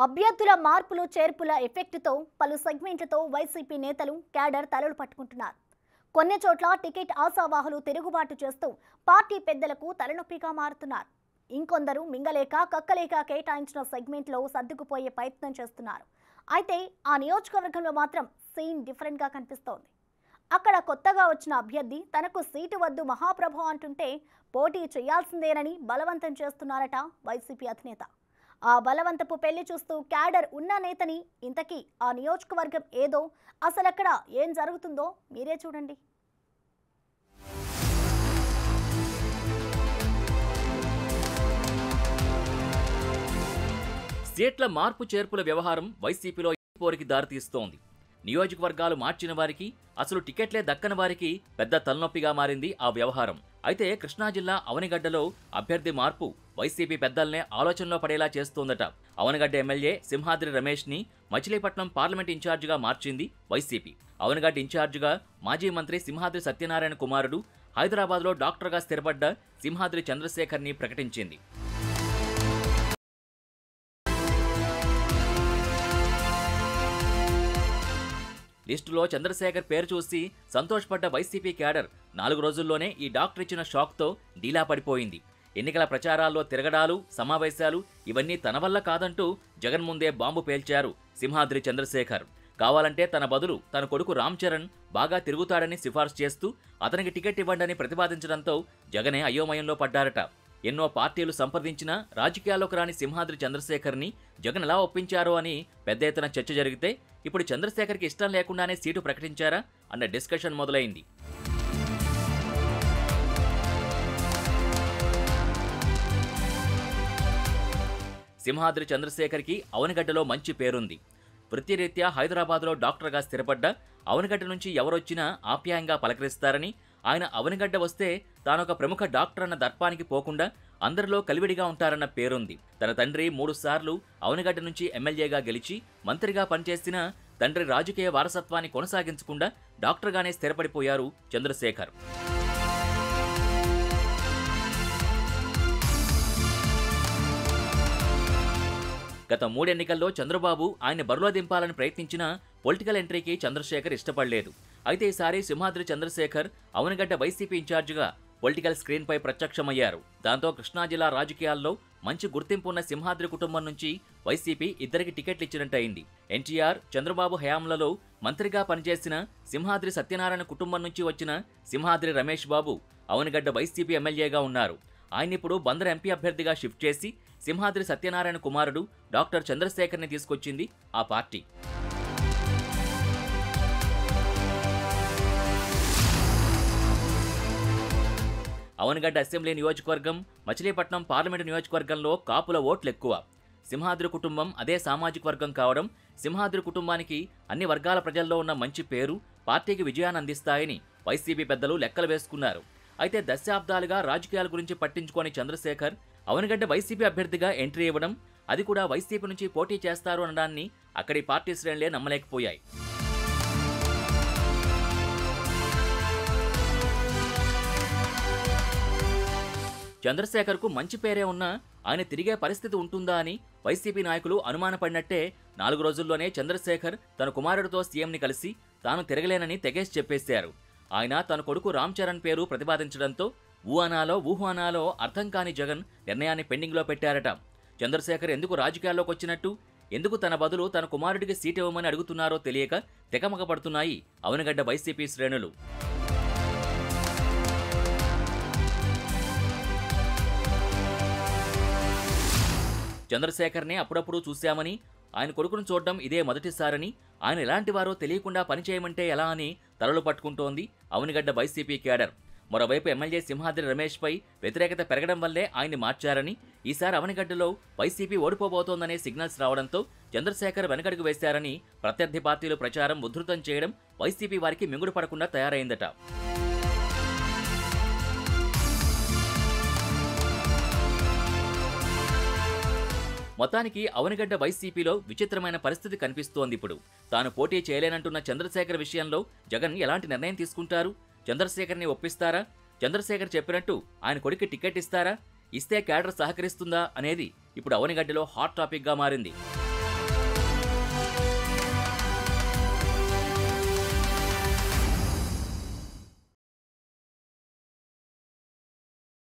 అభ్యర్థుల మార్పులు చేర్పుల ఎఫెక్ట్తో పలు సెగ్మెంట్లతో వైసీపీ నేతలు క్యాడర్ తలలు పట్టుకుంటున్నారు. కొన్ని చోట్ల టికెట్ ఆశావాహులు తిరుగుబాటు చేస్తూ పార్టీ పెద్దలకు తలనొప్పిగా మారుతున్నారు. ఇంకొందరు మింగలేక కక్కలేక కేటాయించిన సెగ్మెంట్లో సర్దుకుపోయే ప్రయత్నం చేస్తున్నారు. అయితే ఆ నియోజకవర్గంలో మాత్రం సీన్ డిఫరెంట్గా కనిపిస్తోంది. అక్కడ కొత్తగా వచ్చిన అభ్యర్థి తనకు సీటు వద్దు మహాప్రభు అంటుంటే పోటీ చేయాల్సిందేనని బలవంతం చేస్తున్నారట వైసీపీ అధినేత. ఆ బలవంతపు పెళ్లి చూస్తూ క్యాడర్ ఉన్న నేతని ఇంతకీ ఆ నియోజకవర్గం ఏదో, అసలక్కడ ఏం జరుగుతుందో మీరే చూడండి. సీట్ల మార్పు చేర్పుల వ్యవహారం వైసీపీలో పోరికి దారితీస్తోంది. నియోజకవర్గాలు మార్చిన వారికి, అసలు టికెట్లే దక్కని వారికి పెద్ద తలనొప్పిగా మారింది ఆ వ్యవహారం. అయితే కృష్ణా జిల్లా అవనిగడ్డలో అభ్యర్థి మార్పు వైసీపీ పెద్దల్నే ఆలోచనలో పడేలా చేస్తోందట. అవనిగడ్డ ఎమ్మెల్యే సింహాద్రి రమేష్ ని మచిలీపట్నం పార్లమెంట్ ఇన్ఛార్జిగా మార్చింది వైసీపీ. అవనిగడ్డ ఇన్ఛార్జిగా మాజీ మంత్రి సింహాద్రి సత్యనారాయణ కుమారుడు, హైదరాబాద్లో డాక్టర్గా స్థిరపడ్డ సింహాద్రి చంద్రశేఖర్ ని ప్రకటించింది. లిస్టులో చంద్రశేఖర్ పేరు చూసి సంతోషపడ్డ వైసీపీ క్యాడర్ 4 రోజుల్లోనే ఈ డాక్టర్ ఇచ్చిన షాక్తో డీలా పడిపోయింది. ఎన్నికల ప్రచారాల్లో తిరగడాలు, సమావేశాలు ఇవన్నీ తన వల్ల కాదంటూ జగన్ ముందే బాంబు పేల్చారు సింహాద్రి చంద్రశేఖర్. కావాలంటే తన బదులు తన కొడుకు రామ్ చరణ్ బాగా తిరుగుతాడని సిఫార్సు చేస్తూ అతనికి టికెట్ ఇవ్వండని ప్రతిపాదించడంతో జగనే అయోమయంలో పడ్డారట. ఎన్నో పార్టీలు సంప్రదించినా రాజకీయాల్లోకి రాని సింహాద్రి చంద్రశేఖర్ని జగన్ ఎలా ఒప్పించారో అని పెద్ద ఎత్తున చర్చ జరిగితే ఇప్పుడు చంద్రశేఖర్కి ఇష్టం లేకుండానే సీటు ప్రకటించారా అన్న డిస్కషన్ మొదలైంది. సింహాద్రి చంద్రశేఖర్కి అవనిగడ్డలో మంచి పేరుంది. వృత్తిరీత్యా హైదరాబాద్లో డాక్టర్గా స్థిరపడ్డ అవనిగడ్డ నుంచి ఎవరొచ్చినా ఆప్యాయంగా పలకరిస్తారని, ఆయన అవనిగడ్డ వస్తే తానొక ప్రముఖ డాక్టర్ అన్న దర్పానికి పోకుండా అందరిలో కలివిడిగా ఉంటారన్న పేరుంది. తన తండ్రి 3 సార్లు అవనిగడ్డ నుంచి ఎమ్మెల్యేగా గెలిచి మంత్రిగా పనిచేసిన తండ్రి రాజకీయ వారసత్వాన్ని కొనసాగించకుండా డాక్టర్గానే స్థిరపడిపోయారు చంద్రశేఖర్. గత 3 ఎన్నికల్లో చంద్రబాబు ఆయన బరిలో దింపాలని ప్రయత్నించిన పొలిటికల్ ఎంట్రీకి చంద్రశేఖర్ ఇష్టపడలేదు. అయితే ఈసారి సింహాద్రి చంద్రశేఖర్ అవనిగడ్డ వైసీపీ ఇన్ఛార్జిగా పొలిటికల్ స్క్రీన్పై ప్రత్యక్షమయ్యారు. దాంతో కృష్ణా జిల్లా రాజకీయాల్లో మంచి గుర్తింపు ఉన్న సింహాద్రి కుటుంబం నుంచి వైసీపీ ఇద్దరికి టికెట్లు ఇచ్చినట్టయింది. ఎన్టీఆర్, చంద్రబాబు హయాంలలో మంత్రిగా పనిచేసిన సింహాద్రి సత్యనారాయణ కుటుంబం నుంచి వచ్చిన సింహాద్రి రమేష్ బాబు అవనిగడ్డ వైసీపీ ఎమ్మెల్యేగా ఉన్నారు. ఆయనిప్పుడు బందర్ ఎంపీ అభ్యర్థిగా షిఫ్ట్ చేసి సింహాద్రి సత్యనారాయణ కుమారుడు డాక్టర్ చంద్రశేఖర్ని తీసుకొచ్చింది ఆ పార్టీ. అవనిగడ్డ అసెంబ్లీ నియోజకవర్గం, మచిలీపట్నం పార్లమెంటు నియోజకవర్గంలో కాపుల ఓట్లు ఎక్కువ. సింహాద్రి కుటుంబం అదే సామాజిక వర్గం కావడం సింహాద్రి కుటుంబానికి అన్ని వర్గాల ప్రజల్లో ఉన్న మంచి పేరు పార్టీకి విజయాన్ని అందిస్తాయని వైసీపీ పెద్దలు లెక్కలు వేసుకున్నారు. అయితే దశాబ్దాలుగా రాజకీయాల గురించి పట్టించుకోని చంద్రశేఖర్ అవనిగడ్డ వైసీపీ అభ్యర్థిగా ఎంట్రీ ఇవ్వడం, అది కూడా వైసీపీ నుంచి పోటీ చేస్తారు అనడాన్ని అక్కడి పార్టీ శ్రేణులే నమ్మలేకపోయాయి. చంద్రశేఖర్కు మంచి పేరే ఉన్నా ఆయన తిరిగే పరిస్థితి ఉంటుందా అని వైసీపీ నాయకులు అనుమానపడినట్టే 4 రోజుల్లోనే చంద్రశేఖర్ తన కుమారుడితో సీఎంని కలిసి తాను తిరగలేనని తెగేసి చెప్పేశారు. ఆయన తన కొడుకు రామ్ చరణ్ పేరు ప్రతిపాదించడంతో ఊ అనాలో ఊహు అనాలో అర్థం కాని జగన్ నిర్ణయాన్ని పెండింగ్లో పెట్టారట. చంద్రశేఖర్ ఎందుకు రాజకీయాల్లోకి వచ్చినట్టు, ఎందుకు తన బదులు తన కుమారుడికి సీటు ఇవ్వమని అడుగుతున్నారో తెలియక తెగమగ పడుతున్నాయి అవనిగడ్డ వైసీపీ శ్రేణులు. చంద్రశేఖర్నే అప్పుడప్పుడు చూశామని, ఆయన కొడుకును చూడడం ఇదే మొదటిసారని, ఆయన ఎలాంటి వారో తెలియకుండా పనిచేయమంటే ఎలా అని తలలు పట్టుకుంటోంది అవనిగడ్డ వైసీపీ క్యాడర్. మరోవైపు ఎమ్మెల్యే సింహాద్రి రమేష్పై వ్యతిరేకత పెరగడం వల్లే ఆయన్ని మార్చారని, ఈసారి అవనిగడ్డలో వైసీపీ ఓడిపోబోతోందనే సిగ్నల్స్ రావడంతో చంద్రశేఖర్ వెనకడుగు వేశారని ప్రత్యర్థి పార్టీలు ప్రచారం ఉధృతం చేయడం వైసీపీ వారికి మింగుడు పడకుండా తయారైందట. మొత్తానికి అవనిగడ్డ వైసీపీలో విచిత్రమైన పరిస్థితి కనిపిస్తోంది. ఇప్పుడు తాను పోటీ చేయలేనంటున్న చంద్రశేఖర్ విషయంలో జగన్ ఎలాంటి నిర్ణయం తీసుకుంటారు? చంద్రశేఖర్ని ఒప్పిస్తారా? చంద్రశేఖర్ చెప్పినట్టు ఆయన కొడుకు టికెట్ ఇస్తారా? ఇస్తే క్యాడర్ సహకరిస్తుందా అనేది ఇప్పుడు అవనిగడ్డలో హాట్ టాపిక్గా మారింది.